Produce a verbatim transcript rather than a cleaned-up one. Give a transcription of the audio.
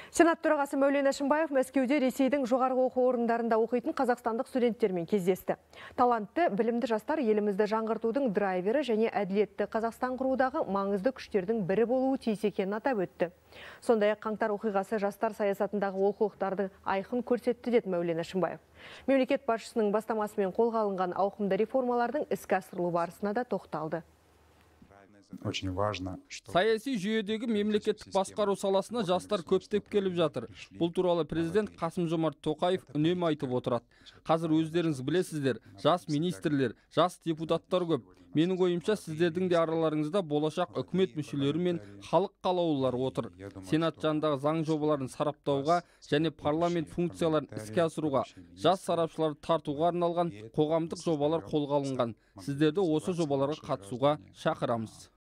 Сенат төрағасы Мәулен Әшімбаев Мәскеуде Ресейдің жоғарғы оқу орындарында оқитын қазақстандық студенттермен кездесті. Талантты, білімді жастар елімізді жаңғыртудың драйвері және әділетті Қазақстан құрудағы маңызды күштердің бірі болуы тиіс екенін атап өтті. Сондай-ақ қаңтар оқиғасы жастар саясатындағы олқылықтарды айқын көрсетті деді Мәулен Әшімбаев. Мемлекет басшысының бастамасымен қолға алынған ауқымды реформалардың іске асырылу барысына да тоқталды. Очень важно, что саяси жүйедегі мемлекеттік басқару саласына жастар көптеп келіп жатыр. Бұл туралы президент Қасым-Жомарт Тоқаев үнемі айтып отырады. Қазір өздеріңіз білесіздер, жас министрлер, жас депутаттар көп. Менің ойымша сіздердің де араларыңызда болашақ үкімет мүшелері мен халық қалаулылары отыр. Сенат жанындағы заң жобаларын сараптауға және парламент функцияларын іске асыруға, жас сарапшыларды тартуға арналған қоғамдық жобалар қолға алынған. Сіздерді осы жобаларға қатысуға шақырамыз.